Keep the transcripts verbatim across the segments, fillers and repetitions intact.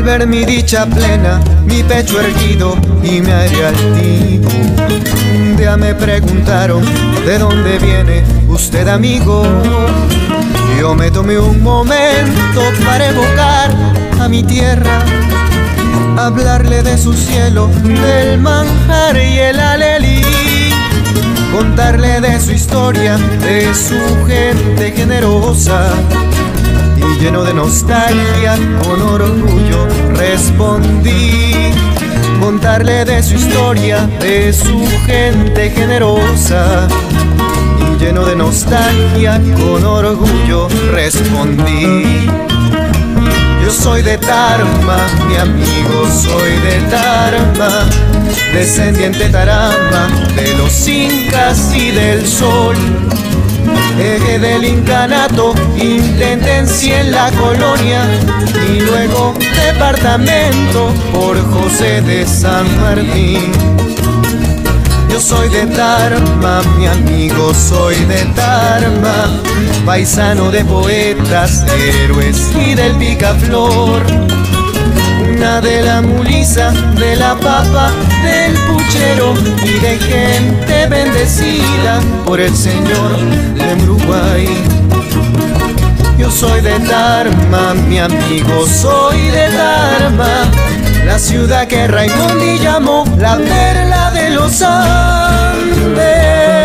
ver mi dicha plena, mi pecho erguido y me aire altivo. Un día me preguntaron, ¿de dónde viene usted, amigo? Yo me tomé un momento para evocar a mi tierra, hablarle de su cielo, del manjar y el alelí, contarle de su historia, de su gente generosa. Y lleno de nostalgia, con orgullo respondí, contarle de su historia, de su gente generosa. Y lleno de nostalgia, con orgullo respondí. Yo soy de Tarma, mi amigo, soy de Tarma, descendiente Tarama, de los incas y del sol. Eje del incanato, intendencia en la colonia y luego departamento por José de San Martín. Yo soy de Tarma, mi amigo, soy de Tarma, paisano de poetas, héroes y del picaflor. Una de la mulisa, de la papa, del puchero y de gente bendecida por el Señor de Uruguay. Yo soy de Tarma, mi amigo, soy de Tarma, la ciudad que Raimondi llamó la perla de los Andes.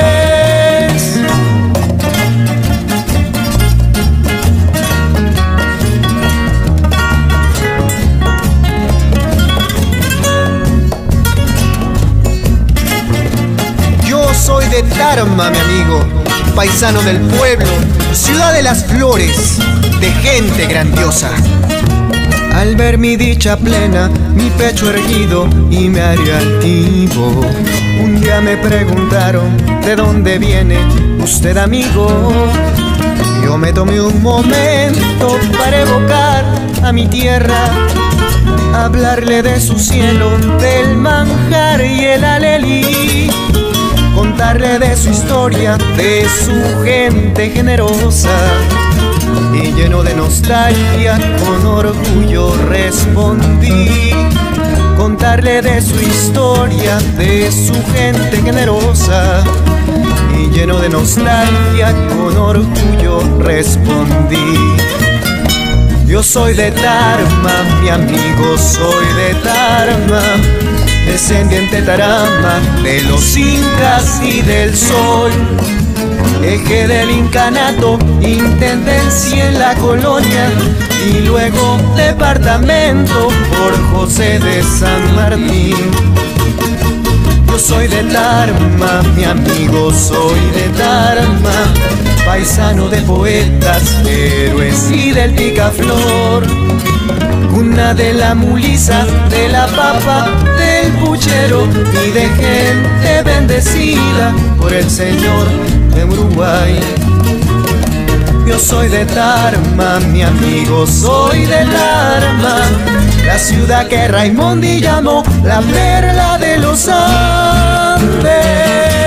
Soy de Tarma, mi amigo, paisano del pueblo, ciudad de las flores, de gente grandiosa. Al ver mi dicha plena, mi pecho erguido y me aire altivo, un día me preguntaron, ¿de dónde viene usted, amigo? Yo me tomé un momento para evocar a mi tierra, hablarle de su cielo, del manjar y el alelí, contarle de su historia, de su gente generosa. Y lleno de nostalgia, con orgullo respondí, contarle de su historia, de su gente generosa. Y lleno de nostalgia, con orgullo respondí. Yo soy de Tarma, mi amigo, soy de Tarma, descendiente Tarama, de los incas y del sol. Eje del incanato, intendencia en la colonia y luego departamento por José de San Martín. Yo soy de Tarma, mi amigo, soy de Tarma, paisano de poetas, héroes y del picaflor. Cuna de la mulisa, de la papa, del puchero y de gente bendecida por el Señor de Uruguay. Yo soy de Tarma, mi amigo, soy de Tarma, la ciudad que Raimondi llamó la perla de los Andes.